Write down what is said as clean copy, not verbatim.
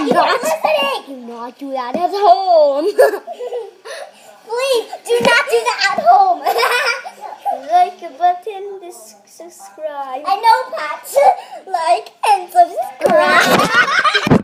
Do not do that at home. Please do not do that at home. Like a button, subscribe. I know, Pat. Like and subscribe.